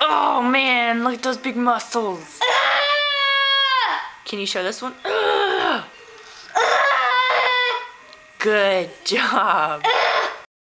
Oh man, look at those big muscles. Can you show this one? Good job.